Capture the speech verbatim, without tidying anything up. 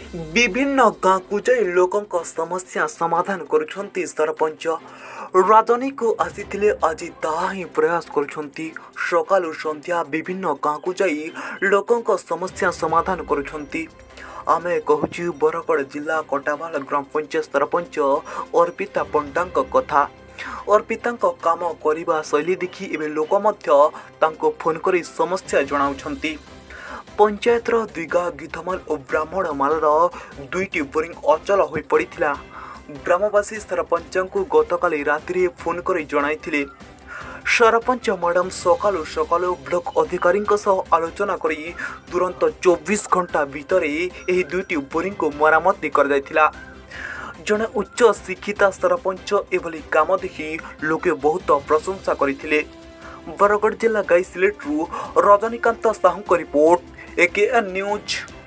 विभिन्न गाँ को जाई लोकों समस्या समाधान करुछंती सरपंच राजनी को आसीथिले आज ताहा ही प्रयास करुछंती सकालु संध्या विभिन्न गाँ को जाई लोकों समस्या समाधान करुछंती। आमे कहूछु बरगड़ जिला कटावाल ग्राम पंचायत सरपंच अर्पिता पंडा कथा। अर्पिता काम करने शैली देखि एवं लोक मध्य तांको फोन करी समस्या जणाउछंती। पंचायतर दुईगा गीतमाल और ब्राह्मण मालर दुईटी बोरिंग अचल हो पड़ा। ग्रामवासी सरपंच को गतकाली राति फोन कर जणाइथिले। सरपंच मैडम सकालु सकालु ब्लॉक अधिकारी आलोचना करी तुरंत चौबीस घंटा भितर यह दुईटी बोरिंग को मरामती कर जाइथिला। जड़े उच्च शिक्षिता सरपंच एभली काम देखि लोके बहुत प्रशंसा करथिले। बरगड़ जिला गाई सिलेट्रु Rajnikant Sahu report AKN news.